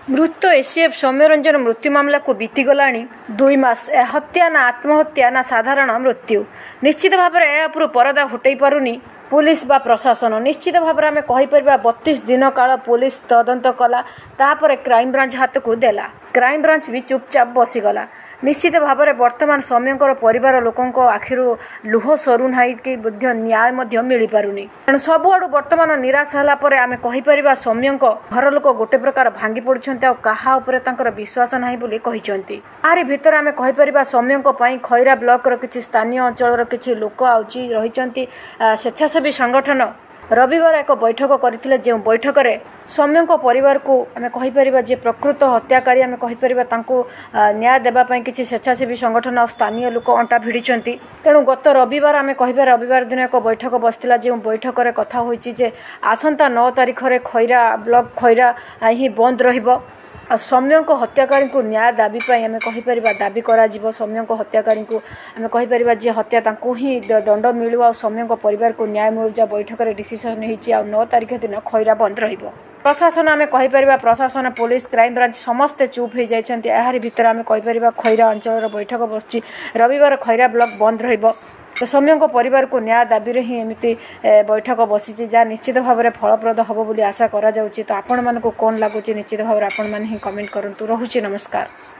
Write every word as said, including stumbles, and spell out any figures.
मृत एसीएफ सौम्यरंजन मृत्यु मामला को बीतीगला दुई मास हत्या ना आत्महत्या ना साधारण मृत्यु निश्चित भाव में परदा हटई पारुनी पुलिस बा प्रशासन निश्चित भाव में कहीपर बतीस दिन काल पुलिस तदंत कला तापर क्राइम ब्रांच हाथ को देला क्राइम ब्रांच भी चुपचाप बसीगला निश्चित भाव में वर्तमान सौम्यंकर परिवार लोकों आखिर लुह सरुना कि न्याय मिल पारुनी तेणु सबुआड़ वर्तमान निराश है आम कहीपर सौम्यंक घर लोक गोटे प्रकार भांगी पड़ुंट क्या विश्वास ना कहते आरी भितर आम कहीपर सौम्यंक खैरा ब्लॉक किसी स्थानीय अंचल किसी लोक आउची रही स्वेच्छासेवी संगठन रविवार एक बैठक करथिले जे बैठक में सौम्यंक परिवार को आम कहीपर जे प्रकृत हत्याकारी आम कहीपर न्याय देवाई किसी स्वेच्छासेवी संगठन और स्थानीय लोक अंटा भिड़ी तेणु गत रविवार आम कह रविवार दिन एक बैठक बसला जो बैठक में कथा होइछि आसंता नौ तारीख में खैरा ब्लॉक खैरा ही बंद रहिबो सौम्यंक हत्याकारी को न्याय दाबी आम कहीपर दाबी करा सौम्यंक हत्याकारी को आम कहीपर जे हत्या तांको ही दंड मिलू आ सौम्यंक परिवार को न्याय मिलू जा बैठक में डिसीजन होती आ नौ तारीख दिन खैरा बंद रहिबो प्रशासन आम कहीपर प्रशासन पुलिस क्राइम ब्रांच समस्ते चुप हो जाती यार भितर आम कहीपर खैरा अंचल बैठक बस रविवार खैरा ब्लॉक बंद रहिबो तो सौम्यंक परिवार को न्याय दाबी ही एमती बैठक बसी जहाँ निश्चित भाव में फलप्रद हम बोली आशा करा जाउछि। तो आपण मानक कौन लगुच निश्चित भाव में आपण मैंने ही कमेंट करूँ। रहुछि नमस्कार।